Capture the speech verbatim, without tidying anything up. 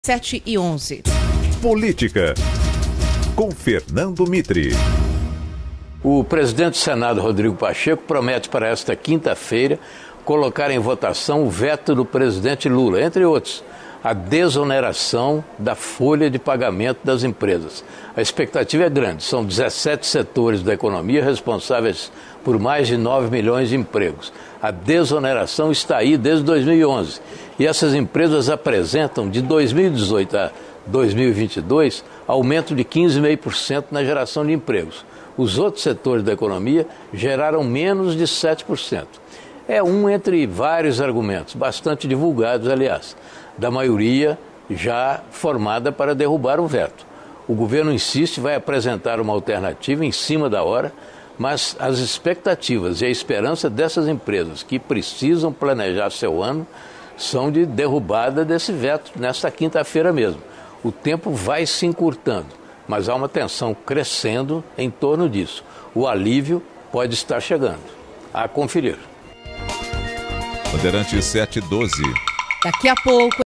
sete e onze. Política, com Fernando Mitre. O presidente do Senado, Rodrigo Pacheco, promete para esta quinta-feira colocar em votação o veto do presidente Lula, entre outros, a desoneração da folha de pagamento das empresas. A expectativa é grande, são dezessete setores da economia responsáveis por mais de nove milhões de empregos. A desoneração está aí desde dois mil e onze e essas empresas apresentam, de dois mil e dezoito a dois mil e vinte e dois, aumento de quinze vírgula cinco por cento na geração de empregos. Os outros setores da economia geraram menos de sete por cento. É um entre vários argumentos, bastante divulgados, aliás, da maioria já formada para derrubar o veto. O governo insiste, vai apresentar uma alternativa em cima da hora, mas as expectativas e a esperança dessas empresas que precisam planejar seu ano são de derrubada desse veto nesta quinta-feira mesmo. O tempo vai se encurtando, mas há uma tensão crescendo em torno disso. O alívio pode estar chegando. A conferir. Bandeirantes sete e doze. Daqui a pouco.